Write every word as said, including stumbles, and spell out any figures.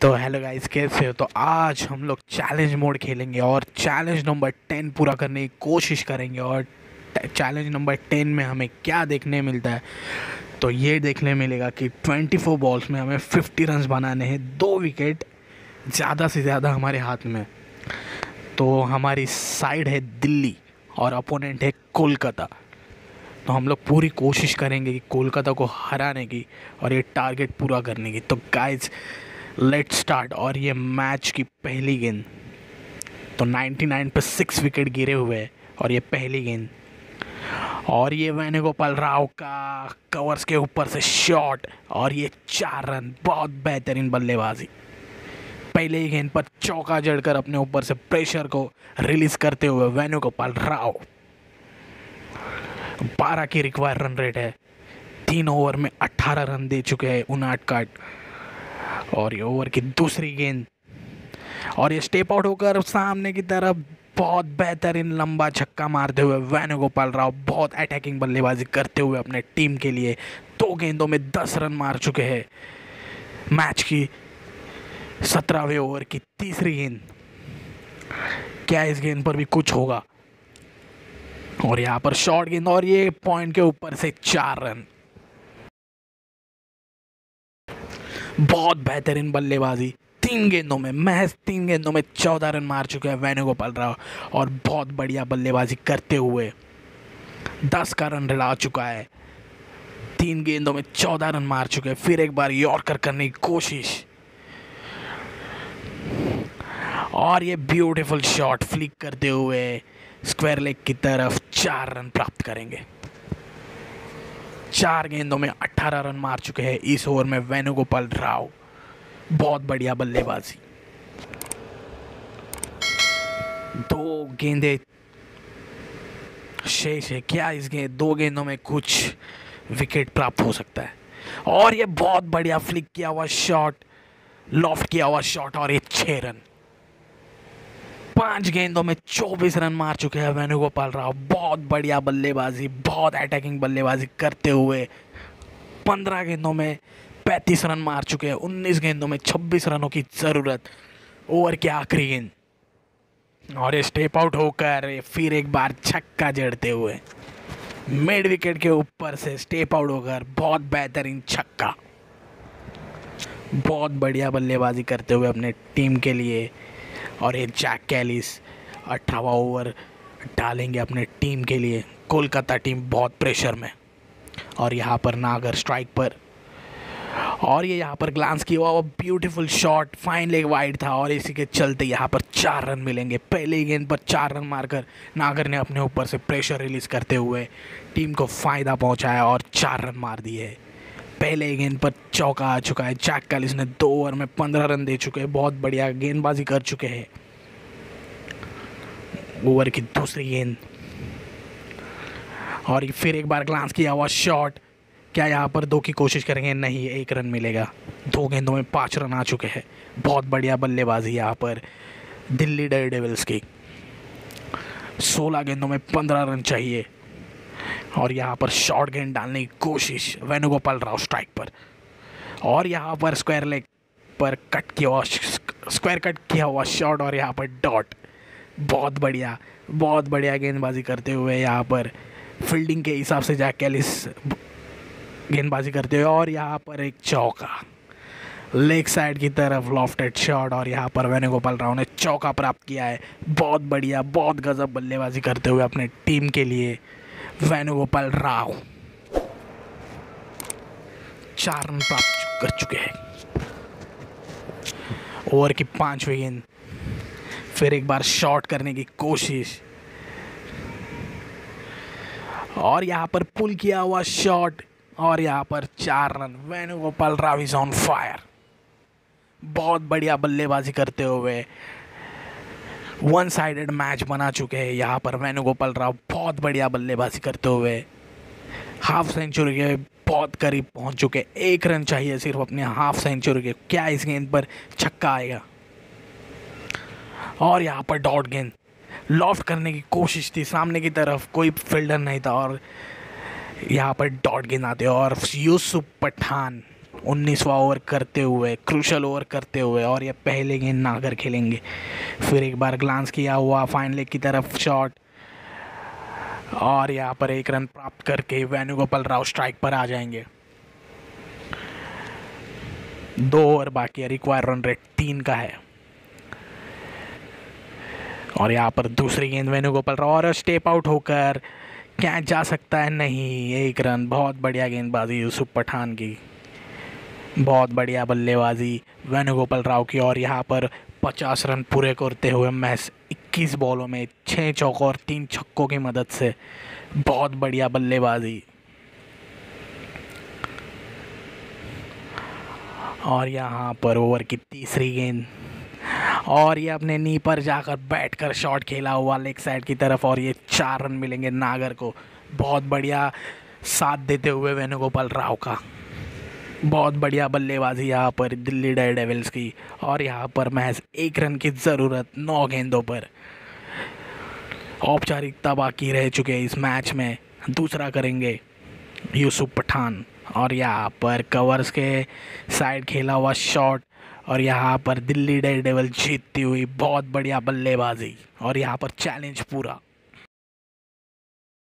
तो hello guys, कैसे हो? तो आज हम लोग चैलेंज मोड खेलेंगे और चैलेंज नंबर टेन पूरा करने की कोशिश करेंगे। और चैलेंज नंबर टेन में हमें क्या देखने मिलता है, तो ये देखने मिलेगा कि चौबीस बॉल्स में हमें पचास रन्स बनाने हैं, दो विकेट ज़्यादा से ज़्यादा हमारे हाथ में। तो हमारी साइड है दिल्ली और अपोनेंट है कोलकाता। तो हम लोग पूरी कोशिश करेंगे कि कोलकाता को हराने की और ये टारगेट पूरा करने की। तो गाइस लेट्स स्टार्ट। और ये मैच की पहली गेंद, तो निन्यानवे पे सिक्स विकेट गिरे हुए हैं और ये पहली गेंद। और ये वेणुगोपाल राव का कवर्स के ऊपर से शॉट और ये चार रन, बहुत बेहतरीन बल्लेबाजी। पहले ही गेंद पर चौका जड़कर अपने ऊपर से प्रेशर को रिलीज करते हुए वेणुगोपाल राव। बारह की रिक्वायर रन रेट है, तीन ओवर में अठारह रन दे चुके हैं उनाट काट। और ये ओवर की दूसरी गेंद और ये स्टेप आउट होकर सामने की तरफ बहुत बेहतरीन लंबा छक्का मारते हुए वेणुगोपाल राव बहुत अटैकिंग बल्लेबाजी करते हुए अपने टीम के लिए दो गेंदों में दस रन मार चुके हैं। मैच की सत्रहवें ओवर की तीसरी गेंद, क्या इस गेंद पर भी कुछ होगा? और यहाँ पर शॉर्ट गेंद और ये पॉइंट के ऊपर से चार रन। बहुत बेहतरीन बल्लेबाजी, तीन गेंदों में, महज तीन गेंदों में चौदह रन मार चुके हैं वेणुगोपाल राव। और बहुत बढ़िया बल्लेबाजी करते हुए दस का रन ला चुका है, तीन गेंदों में चौदह रन मार चुके हैं। फिर एक बार यॉर्कर करने की कोशिश और ये ब्यूटीफुल शॉट फ्लिक करते हुए स्क्वायर लेग की तरफ चार रन प्राप्त करेंगे। चार गेंदों में अठारह रन मार चुके हैं इस ओवर में वेणुगोपाल राव। बहुत बढ़िया बल्लेबाजी। दो गेंदें शेष है, क्या इस गेंद दो गेंदों में कुछ विकेट प्राप्त हो सकता है? और ये बहुत बढ़िया फ्लिक किया हुआ शॉट, लॉफ्ट किया हुआ शॉट और ये छह रन। पांच गेंदों में चौबीस रन मार चुके हैं वेणुगोपाल राव। बहुत बढ़िया बल्लेबाजी, बहुत अटैकिंग बल्लेबाजी करते हुए पंद्रह गेंदों में पैंतीस रन मार चुके हैं। उन्नीस गेंदों में छब्बीस रनों की ज़रूरत ओवर की आखिरी गेंद। और ये स्टेप आउट होकर फिर एक बार छक्का जड़ते हुए मिड विकेट के ऊपर से स्टेप आउट होकर बहुत बेहतरीन छक्का। बहुत बढ़िया बल्लेबाजी करते हुए अपने टीम के लिए। और ये जैक कैलिस अठारहवां ओवर डालेंगे अपने टीम के लिए। कोलकाता टीम बहुत प्रेशर में। और यहाँ पर नागर स्ट्राइक पर, और ये यहाँ पर ग्लांस किया हुआ beautiful shot, fine leg wide था और इसी के चलते यहाँ पर चार रन मिलेंगे। पहले ही गेंद पर चार रन मारकर नागर ने अपने ऊपर से प्रेशर रिलीज करते हुए टीम को फ़ायदा पहुँचाया और चार रन मार दिए। पहले ही गेंद पर चौका आ चुका है। जैक कैलिस ने दो ओवर में पंद्रह रन दे चुके हैं, बहुत बढ़िया गेंदबाजी कर चुके हैं। ओवर की दूसरी गेंद और फिर एक बार ग्लांस किया हुआ शॉट, क्या यहाँ पर दो की कोशिश करेंगे? नहीं, एक रन मिलेगा। दो गेंदों में पाँच रन आ चुके हैं। बहुत बढ़िया बल्लेबाजी यहाँ पर दिल्ली डेयरडेविल्स की। सोलह गेंदों में पंद्रह रन चाहिए। और यहाँ पर शॉर्ट गेंद डालने की कोशिश वेणुगोपाल राव स्ट्राइक पर, और यहाँ पर स्क्वायर लेग पर कट किया हुआ स्क्वायर कट किया हुआ शॉट और यहाँ पर डॉट। बहुत बढ़िया, बहुत बढ़िया गेंदबाजी करते हुए यहाँ पर फील्डिंग के हिसाब से जैक कैलिस गेंदबाजी करते हुए। और यहाँ पर एक चौका लेग साइड की तरफ लॉफ्टेड शॉट और यहाँ पर वेणुगोपाल राव ने चौका प्राप्त किया है। बहुत बढ़िया, बहुत गजब बल्लेबाजी करते हुए अपने टीम के लिए वेणुगोपाल राव चार रन प्राप्त कर चुके हैं। ओवर की पांचवी गेंद, फिर एक बार शॉट करने की कोशिश और यहाँ पर पुल किया हुआ शॉट और यहाँ पर चार run. Venugopal Rao is on fire. बहुत बढ़िया बल्लेबाजी करते हुए वन साइडेड मैच बना चुके हैं यहाँ पर वेणुगोपाल राव। बहुत बढ़िया बल्लेबाजी करते हुए हाफ सेंचुरी के बहुत करीब पहुँच चुके। एक रन चाहिए सिर्फ अपने हाफ सेंचुरी के। क्या इस गेंद पर छक्का आएगा? और यहाँ पर डॉट गेंद, लॉफ्ट करने की कोशिश थी, सामने की तरफ कोई फील्डर नहीं था और यहाँ पर डॉट गेंद आते और यूसुफ पठान उन्नीसवां ओवर करते हुए, क्रूशल ओवर करते हुए, और ये पहले गेंद नागर खेलेंगे। फिर एक बार ग्लांस किया हुआ फाइन लेग की तरफ शॉट, और यहाँ पर एक रन प्राप्त करके वेणुगोपाल राव स्ट्राइक पर आ जाएंगे। दो ओवर बाकी है, रिक्वायर रन रेट तीन का है। और यहाँ पर दूसरी गेंद वेणुगोपाल राव, और स्टेप आउट होकर कैच जा सकता है, नहीं, एक रन। बहुत बढ़िया गेंदबाजी यूसुफ पठान की, बहुत बढ़िया बल्लेबाजी वेणुगोपाल राव की। और यहाँ पर पचास रन पूरे करते हुए मैच इक्कीस बॉलों में छः चौकों और तीन छक्कों की मदद से, बहुत बढ़िया बल्लेबाजी। और यहाँ पर ओवर की तीसरी गेंद, और ये अपने नी पर जाकर बैठकर शॉट खेला हुआ लेग साइड की तरफ, और ये चार रन मिलेंगे नागर को। बहुत बढ़िया साथ देते हुए वेणुगोपाल राव का, बहुत बढ़िया बल्लेबाजी यहाँ पर दिल्ली डेयरडेविल्स की। और यहाँ पर महज एक रन की ज़रूरत नौ गेंदों पर। औपचारिकता बाकी रह चुके इस मैच में, दूसरा करेंगे यूसुफ पठान। और यहाँ पर कवर्स के साइड खेला हुआ शॉट, और यहाँ पर दिल्ली डेयरडेविल्स जीतती हुई, बहुत बढ़िया बल्लेबाजी। और यहाँ पर चैलेंज पूरा।